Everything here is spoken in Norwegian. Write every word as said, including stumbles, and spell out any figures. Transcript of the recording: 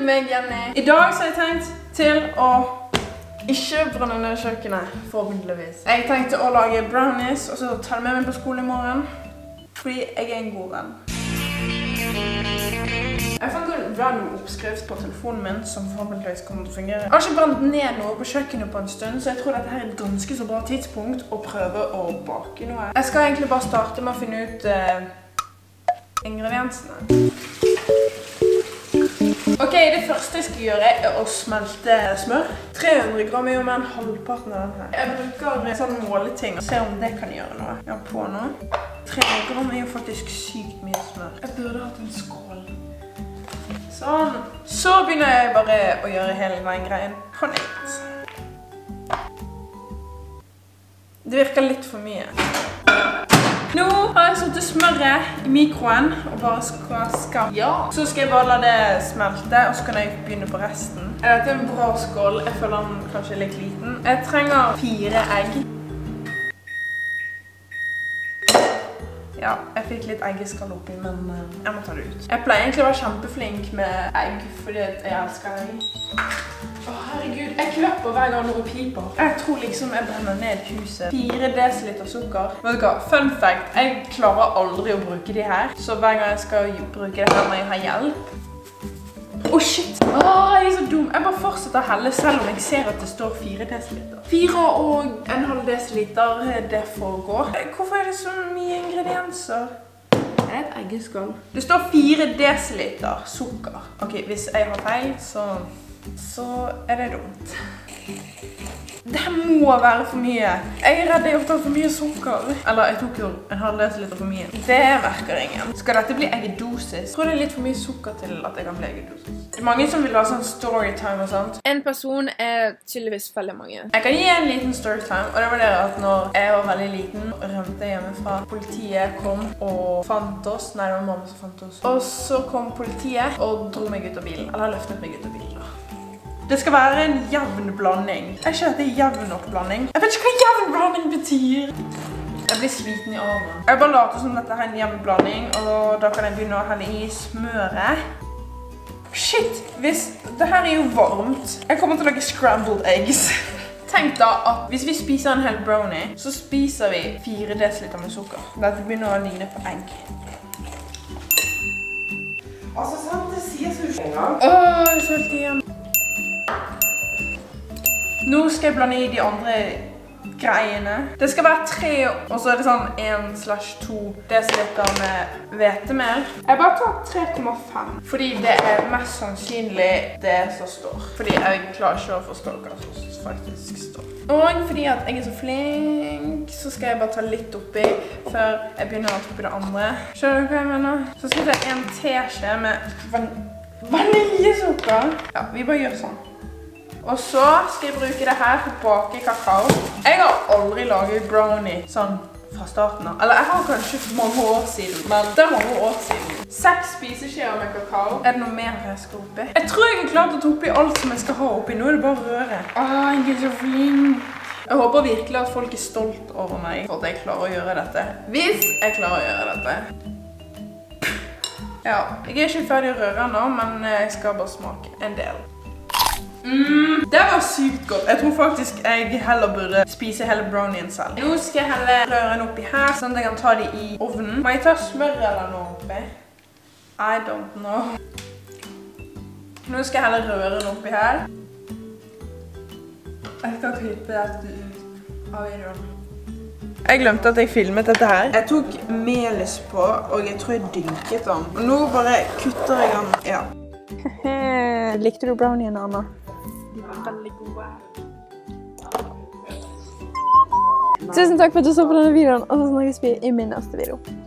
med meg, Jenny. I dag så har jeg tenkt til å ikke brenne ned kjøkkenet, forhåpentligvis. Jeg tenkte å lage brownies, og så ta det med meg på skole i morgen. Fordi jeg er en god venn. Jeg fant en random oppskrift på telefonen min som forhåpentligvis kommer til å fungere. Jeg har ikke brent ned noe på kjøkkenet på en stund, så jeg tror dette her er et ganske så bra tidspunkt å prøve å bake noe. Jeg skal egentlig bare starte med å finne ut uh, ingrediensene. Ok, det første jeg skal gjøre er å smelte smør. tre hundre gram er jo mer enn halvparten av denne. Jeg bruker sånn måleting og ser om det kan gjøre noe. Jeg har på nå. tre hundre gram er jo faktisk sykt mye smør. Jeg burde hatt en skål. Sånn. Så begynner jeg bare å gjøre hele den greien på nytt. Det virker litt for mye. Nå har jeg satt smøret i mikroen og bare skal skape. Ja. Så skal jeg bare la det smelte, og så kan jeg begynne på resten. Dette er en bra skål. Jeg føler den kanskje er litt liten. Jeg trenger fire egg. Ja, jeg fikk litt eggeskall oppi, men uh, jeg må ta det ut. Jeg pleier egentlig å være kjempeflink med egg, fordi jeg elsker egg. Åh, herregud, jeg klapper hver gang noe piper. Jeg tror liksom jeg brenner ned huset. fire desiliter sukker. Vet du hva, fun fact, jeg klarer aldri å bruke de her, så hver gang jeg skal bruke det her når jeg har hjelp. Åh, oh, shit! Åh, jeg er så dum. Jeg bare fortsetter å helle selv om jeg ser at det står fire desiliter. fire og en halv desiliter, det får gå. Hvorfor er det så mye ingredienser? Det er et eggeskall. Det står fire desiliter sukker. Ok, hvis jeg har feil, så, så er det dumt. Det her må være for mye. Jeg er redd jeg har tatt for mye sukker. Eller jeg tok jo en halv desiliter for mye. Det merker ingen. Skal dette bli eggedosis? Jeg tror det er litt for mye sukker til at jeg kan bli eggedosis. Det er mange som vil ha sånn storytime og sånt. En person er tydeligvis veldig mange. Jeg kan gi en liten storytime, og det var det at når jeg var veldig liten, rømte jeg hjemmefra. Politiet kom og fant oss. Nei, det var mamma som fant oss. Og så kom politiet og dro meg ut av bilen. Eller løftet meg ut av bilen da. Det skal være en jevn blanding. Jeg skjønner at det er jevn nok blanding. Jeg vet ikke hva jevn blanding betyr. Jeg blir sliten i armen. Jeg bare later som dette er en jevn blanding, og da kan jeg begynne å helle i smøret. Shit, hvis det her er jo varmt. Jeg kommer til å lage scrambled eggs. Tenk da at hvis vi spiser en hel brownie, så spiser vi fire desiliter med sukker. Dette begynner å ligne på egg. Altså, sant, det sier så ikke engang. Åh, jeg følte igjen. Nå skal jeg blande i de andre greiene. Det skal være tre, og så er det sånn en slash to desiliter med hvetemel. Jeg bare tar tre komma fem, fordi det er mest sannsynlig det som står. Fordi jeg klarer ikke å forstå hva som faktisk står. Og fordi at jeg er så flink, så skal jeg bare ta litt oppi før jeg begynner å ta oppi det andre. Skjønner du hva jeg mener? Så skal det en teskje med van vaniljesukker. Ja, vi bare gjør sånn. Og så skal jeg bruke det her for å bake kakao. Jeg har aldri laget brownie sånn fra starten av. Eller jeg har kanskje for mange år siden, men det er mange år siden. Seks spiseskjeer med kakao. Er det noe mer jeg skal oppi? Jeg tror jeg har klart å ta oppi alt som jeg skal ha oppi. Nå er det bare røre. Åh, jeg er så flink. Jeg håper virkelig at folk er stolt over meg for at jeg klarer å gjøre dette. Hvis jeg klarer å gjøre dette. Ja, jeg er ikke ferdig å røre nå, men jeg skal bare smake en del. Mm, det var sykt godt. Jeg tror faktisk jeg heller burde spise hele brownien selv. Nå skal jeg helle røren oppi her, sånn at jeg kan ta det i ovnen. Må jeg ta smør eller noe oppi? I don't know. Nå skal jeg helle røren oppi her. Jeg skal klippe dette ut av videoen. Jeg glemte at jeg filmet dette her. Jeg tok melis på, og jeg tror jeg dynket den. Og nå bare kutter jeg den, ja. Likte du brownien, Anna? De var veldig gode. Tusen takk for at du så på denne videoen, og så snakkes vi i min neste video.